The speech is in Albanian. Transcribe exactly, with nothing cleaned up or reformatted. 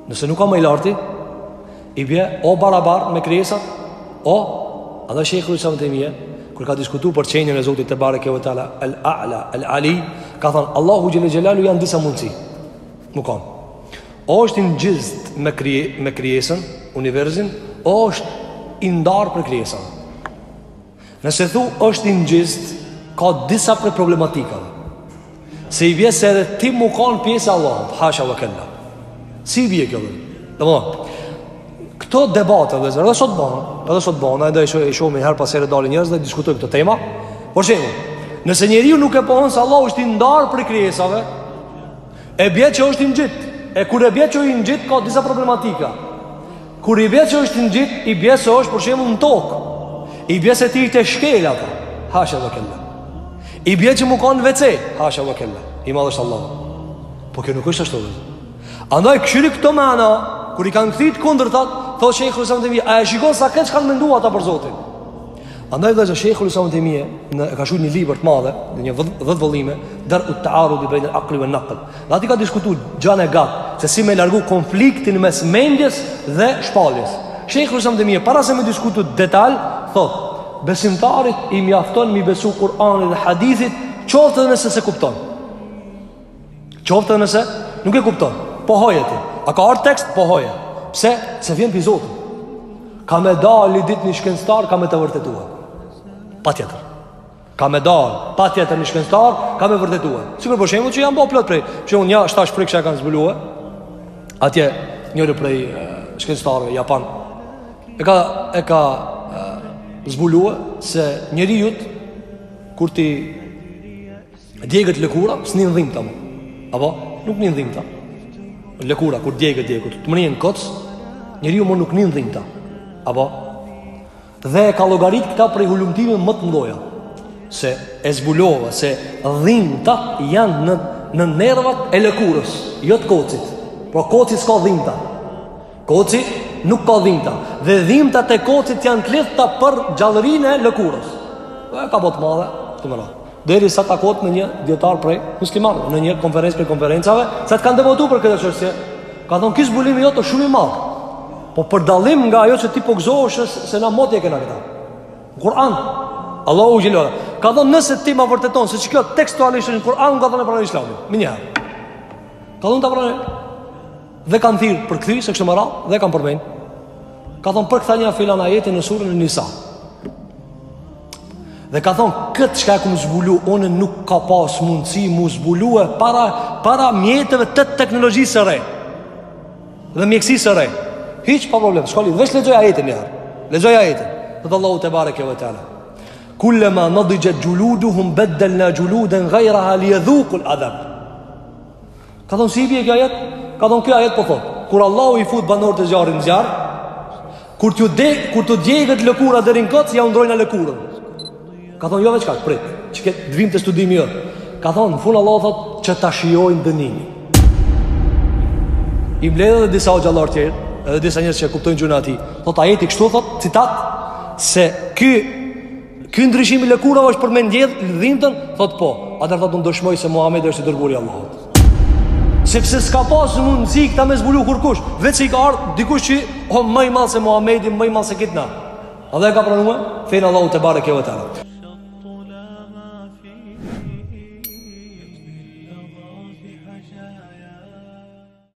Nëse nuk ka më i larti, i bje o barabar me krijesat, o edhe Sheikhul Islam Taymija kur ka diskutuar për çënjen e Zotit te bareke ve teala al-a'la al-ali, ka thënë Allahu xhelle xhelalu janë disa mundësi. Nuk ka. O është i ngjizt me krije, me krijesën, universin, o është i ndarë për krijesën. Nëse thu është i ngjizt, ka disa për problematikave. Se i bje se edhe ti mu kanë pjesë e Allahut, hasha wa kella. Si i bje kjo dhe? Dhe më këto debate dhe zërë, edhe sot banë, edhe sot banë, edhe i shumë i herë pasere dalin njerëz dhe diskutojnë këto tema. Por shemë, nëse njeriu nuk e pohon se Allah është i ndarë për krijesave, e bje që është i ngjit. E kur e bje që është i ngjit, ka disa problematika. Kur i bje që është i ngjit, i bje se është për shemë në tokë. I bje se ti i të shkel ata, hasha wa kella. I bje që mu kanë vece, hasha wa kella. I madhështë Allah. Po kjo nuk është ashtu dhe. Andaj këshiri këto me ana, kur i kanë këthit kundërtat, thotë Sheikhul Islam Taymija, a e shikon sa këtë që kanë mendua ata për Zotin? Andaj dhe Sheikhul Islam Taymija e ka shuar një libër të madhe, një dhjetë vëllime, Dar'u at-ta'arudi bayna al-aqli wan-naql. Dhe ati ka diskutuar gjanë e gatë se si me largu konfliktin mes mendjes dhe shpalljes. Sheikhul Islam Taymija para se me diskutu detaj, thotë, besimtarit i mjafton mi besu Kur'anit dhe hadithit, qoftë edhe nëse se kupton. Qoftë edhe nëse nuk e kupton. Po hoje ti. A ka ardhur tekst? Po hoje. Pse? Se vjen pi Zotit. Ka me dal i dit një shkencëtar, ka me të vërtetuar. Pa tjetër. Ka me dal, pa tjetër një shkencëtar, ka me vërtetuar. Sikur për shembull që janë bë plot prej, që unë ja shtash frikë që kanë zbuluar. Atje njëri prej shkencëtarëve japan e ka e ka zbuluar se njeriu kur ti djegët lëkura, s'nin dhimbta më. Apo nuk nin dhimbta. Lëkura kur djegët djegët, të mrihen koc, njeriu më nuk nin dhimbta. Apo dhe ka llogarit këta prej hulumtime më të mëdha. Se e zbulova se dhimbta janë në në nervat e lëkurës, jo të kocit. Por koci s'ka dhimbta. Koci nuk ka dhimbta. Dhe dhimbtat e kocit janë të lidhta për gjallërinë e lëkurës. Dhe ka botë madhe të mëra. Deri sa takot në një dietar prej muslimanëve, në një konferencë për konferencave, sa të kanë debatuar për këtë çështje, ka thonë ky zbulimi jot është shumë i madh. Po për dallim nga ajo që ti po gëzohesh se na moti e kena këta. Kur'an, Allahu xhelal. Ka thonë nëse ti ma vërteton se ç'kjo tekstualisht në Kur'an ka thonë pranë Islamit. Më një herë. Ka thonë ta pranë. Dhe kanë thirr për kthy se kështu më radh dhe kanë përmend. Ka thonë për kthania filan ajeti në surën An-Nisa. Dhe ka thonë këtë çka e kum zbulu unë nuk ka pas mundësi mu zbulue para para mjeteve të teknologjisë së re. Dhe mjekësisë së re. Hiç pa problem. Shkoli veç lexoj ajetin një herë. Lexoj ajetin. Dhe Allahu te bareke ve teala. Kullama nadijat juluduhum badalna juludan ghayraha liyadhuqu al-adab. Ka thonë si bie kjo ajet? Ka thonë kjo ajet po thot. Kur Allahu i fut banorët e zjarrit në zjarr, kur t'ju de, kur të djegët lëkura deri në kot, ja u ndrojnë lëkurën. Ka thonë jo veç kaq, prit, që ke të vim të studimi jo. Ka thonë, në fund Allah thot që ta shijojnë dënimin. I mbledh edhe disa xhallar tjerë, edhe disa njerëz që kuptojnë gjuna e tij. Thot ajeti kështu thot, citat, se ky ky ndryshim i lëkurave është për me ndjedh dhimbtën, thot po. Atëherë thot unë dëshmoj se Muhamedi është i dërguari i Allahut. Sepse s'ka pas mundësi këta me zbulu kurkush, veç i ka ardhur dikush që o më i madh se Muhamedi, më i madh se kitna. A dhe ka pranuar? Fen Allahu te bareke ve teala.